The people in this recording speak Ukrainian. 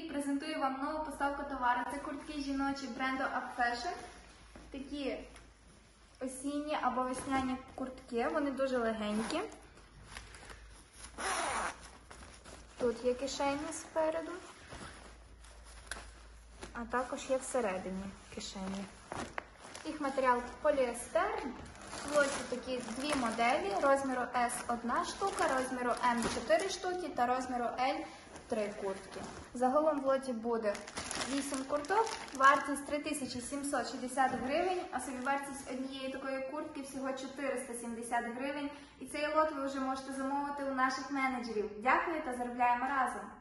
презентую вам нову поставку товару. Це куртки жіночі бренду UpFashion. Такі осінні або весняні куртки, вони дуже легенькі. Тут є кишені спереду, а також є всередині кишені. Їх матеріал поліестер. В лоті такі дві моделі, розміру S 1 штука, розміру M 4 штуки та розміру L 3 куртки. Загалом в лоті буде 8 курток, вартість 3760 гривень, а собівартість однієї такої куртки всього 470 гривень. І цей лот ви вже можете замовити у наших менеджерів. Дякую та заробляємо разом!